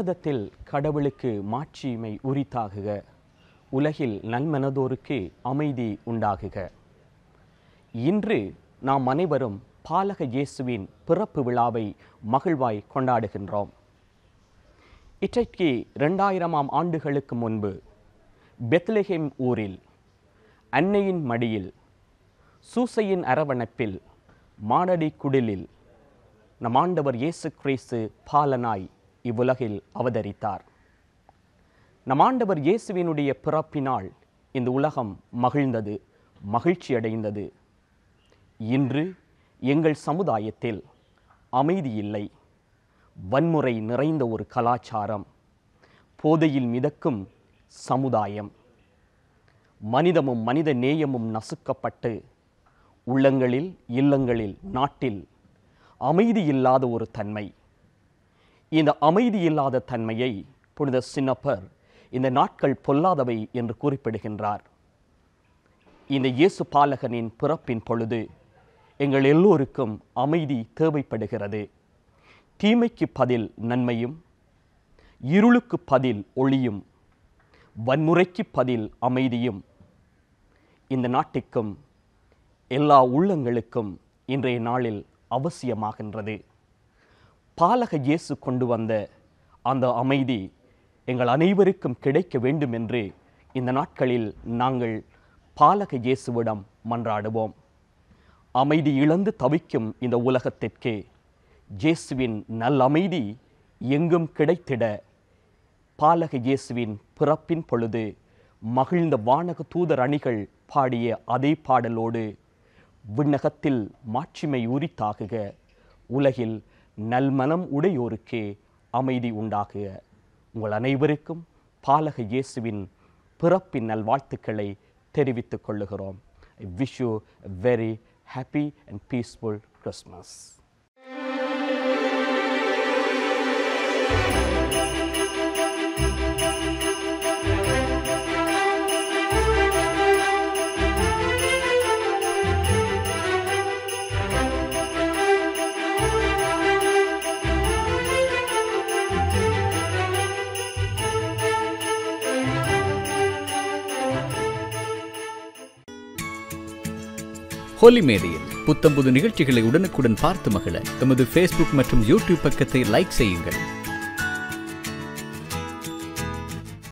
உன்னதத்தில் கடவுளுக்கு மாட்சிமை உரித்தாகுக. உலகில் நல்மனதோருக்கு அமைதி உண்டாகுக. இன்று நாம் அனைவரும் பாலக இயேசுவின் பிறப்பு விழாவை மகிழ்வாய் கொண்டாடுகின்றோம். இன்றைக்கு 2000 ஆண்டுகளுக்கு முன்பு பெத்லஹேம் ஊரில் அன்னையின் மடியில் சூசையின் அரவணைப்பில் மாடடி குடிலில் நம் ஆண்டவர் இயேசு கிறிஸ்து பாலனாய் இவ்வுலகில் அவதரித்தார். நம் ஆண்டவர் இயேசுவினுடைய பிறப்பினால் இந்த உலகம் மகிழ்ந்தது, மகிழ்ச்சி அடைந்தது. இன்று எங்கள் சமுதாயத்தில் அமைதி இல்லை, வன்முறை நிறைந்த ஒரு கலாச்சாரம், போதையில் மிதக்கும் சமுதாயம், மனிதமும் மனித நேயமும் நசுக்கப்பட்டு உள்ளங்களில் இல்லங்களில் நாட்டில் அமைதி இல்லாத ஒரு தன்மை. இந்த அமைதி இல்லாத தன்மையை புனித சின்னப்பர் இந்த நாட்கள் பொல்லாதவை என்று குறிப்பிடுகின்றார். இந்த இயேசு பாலகனின் பிறப்பின் பொழுது எங்கள் எல்லோருக்கும் அமைதி தேவைப்படுகிறது. தீமைக்கு பதில் நன்மையும், இருளுக்கு பதில் ஒளியும், வன்முறைக்கு பதில் அமைதியும் இந்த நாட்டுக்கும் எல்லா உள்ளங்களுக்கும் இன்றைய நாளில் அவசியமாகின்றது. பாலக இயேசு கொண்டு வந்த அந்த அமைதி எங்கள் அனைவருக்கும் கிடைக்க வேண்டும் என்று இந்த நாட்களில் நாங்கள் பாலக இயேசுவிடம் மன்றாடுவோம். அமைதி இழந்து தவிக்கும் இந்த உலகத்திற்கு இயேசுவின் நல்லமைதி எங்கும் கிடைத்திட பாலக இயேசுவின் பிறப்பின் பொழுது மகிழ்ந்த வானக தூதர் அணிகள் பாடிய அதே பாடலோடு விண்ணகத்தில் மாட்சிமை உரித்தாகுக, உலகில் நல்மனம் உடையோருக்கே அமைதி உண்டாகுக. உங்கள் அனைவருக்கும் பாலக இயேசுவின் பிறப்பின் நல்வாழ்த்துக்களை தெரிவித்துக் கொள்ளுகிறோம். I wish you a very happy and peaceful Christmas. Holi மேடையில் புத்தம்புது நிகழ்ச்சிகளை உடனுக்குடன் பார்த்து மகிழ எமது ஃபேஸ்புக் மற்றும் யூடியூப் பக்கத்தை லைக் செய்யுங்கள்.